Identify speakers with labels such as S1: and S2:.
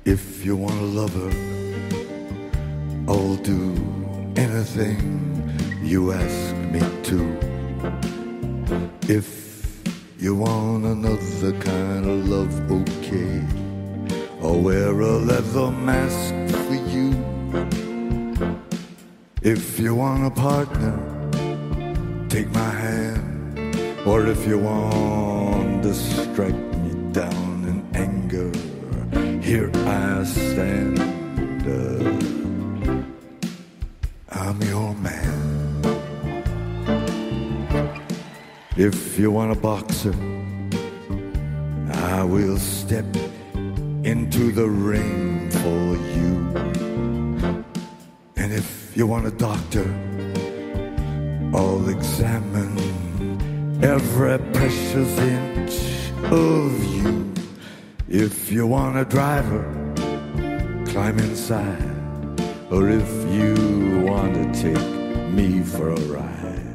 S1: If you want a lover, I'll do anything you ask me to. If you want another kind of love, okay, I'll wear a leather mask for you. If you want a partner, take my hand. Or if you want to strike me down in anger, here I stand. I'm your man. If you want a boxer, I will step into the ring for you. And if you want a doctor, I'll examine every precious inch of you. If you want a driver, climb inside. Or if you want to take me for a ride,